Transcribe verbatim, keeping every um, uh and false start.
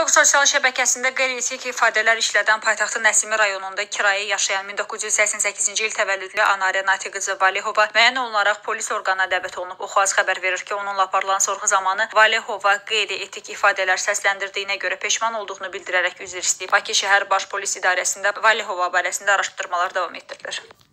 TikTok sosial şəbəkəsində qeyri-etik ifadələr işlədən paytaxtın Nəsimi rayonunda kirayə yaşayan min doqquz yüz səksən səkkizinci il təvəllüdlü Anarə Natiqızı Valehova müəyyən olunaraq polis orqanına dəvət olunub. Oxuaz xəbər verir ki, onunla aparılan sorğu zamanı Valehova qeyri-etik ifadələr səsləndirdiyinə görə peşman olduğunu bildirərək üzr istəyib. Bakı şəhər Baş Polis İdarəsində Valehova barəsində araşdırmalar davam etdirilir.